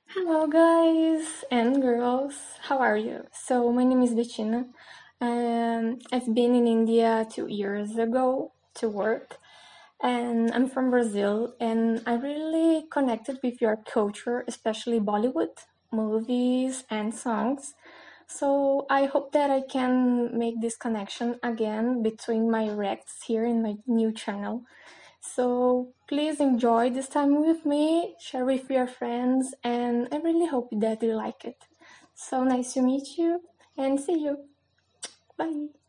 Hello, guys and girls. How are you? So, my name is Betina. I've been in India 2 years ago to work, and I'm from Brazil. And I really connected with your culture, especially Bollywood movies and songs. So, I hope that I can make this connection again between my reacts here in my new channel. So please enjoy this time with me, share with your friends, and I really hope that you like it. So nice to meet you and see you. Bye.